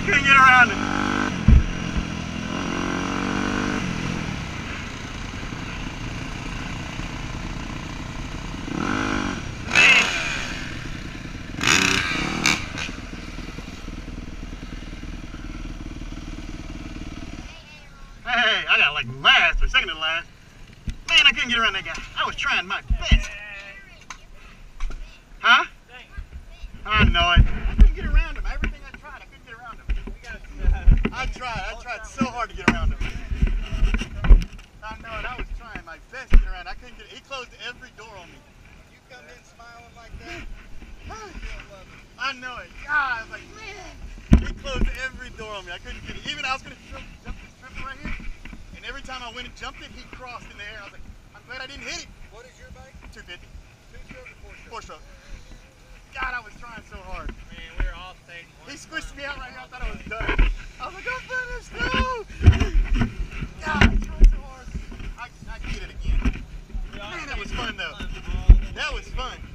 couldn't get around it. Hey, I got like last or second to last. Man, I couldn't get around that guy. I was trying my best. Huh? I know it. I couldn't get around him. Everything I tried, I couldn't get around him. I tried so hard to get around him. I know it. I was trying my best to get around. I couldn't get. He closed every door on me. You come in smiling like that. I know it. God, I was like, man. He closed every door on me. I couldn't get it. Even I was gonna jump this triple right here, and every time I went and jumped it, he crossed in the air. I was like, I'm glad I didn't hit it. What is your bike? 250. 2-stroke or 4-stroke? 4-stroke. God, I was trying so hard. Man, we were all stage one. He squished me out right here. I thought I was done. I was like, I'm finished. No. God, I tried so hard. I can get it again. Man, that was fun though. That was fun.